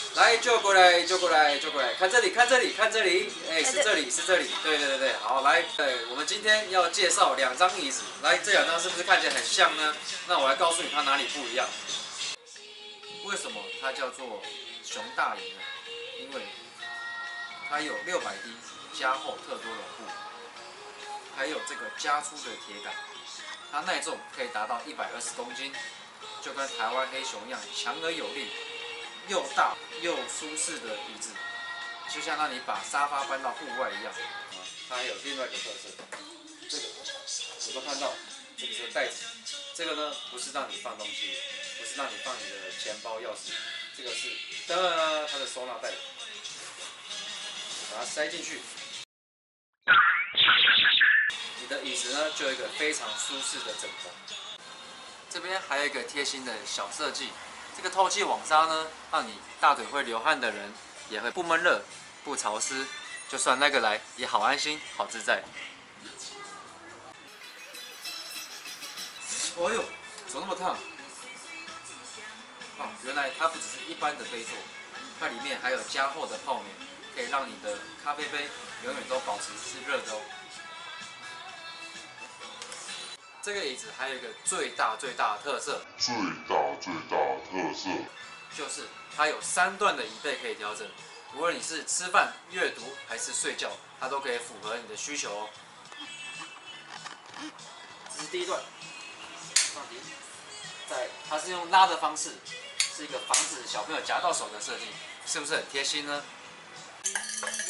来，就过来，就过来，就过来，看这里，看这里，看这里，哎，是这里，是这里，对对对对，好，来，对，我们今天要介绍2张椅子，来，这2张是不是看起来很像呢？那我来告诉你它哪里不一样。为什么它叫做熊大椅呢？因为它有600D 加厚特多绒布，还有这个加粗的铁杆，它耐重可以达到120公斤，就跟台湾黑熊一样，强而有力。又大又舒适的椅子，就像让你把沙发搬到户外一样。它还有另外一个特色，这个有没有看到？这个是袋子，这个呢不是让你放东西，不是让你放你的钱包、钥匙，这个是它的收纳袋，把它塞进去。你的椅子呢就有一个非常舒适的枕头。这边还有一个贴心的小设计。这个透气网纱呢，让你大腿会流汗的人也会不闷热、不潮湿，就算那个来也好安心、好自在。哎呦，怎么那么烫？哦，原来它不只是一般的杯座，它里面还有加厚的泡棉，可以让你的咖啡杯永远都保持是热的哦。这个椅子还有一个最大的特色，就是它有3段的椅背可以调整，无论你是吃饭、阅读还是睡觉，它都可以符合你的需求哦。这是第1段，放低，它是用拉的方式，是一个防止小朋友夹到手的设计，是不是很贴心呢？